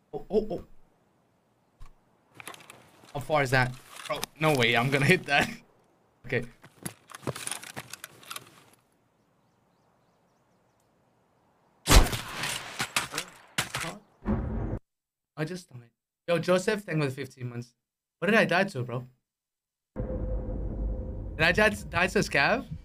Oh, oh, oh. How far is that? Bro, no way I'm gonna hit that. Okay. I just died. Yo, Joseph, thank you for the 15 months. What did I die to, bro? Did I die to a scav?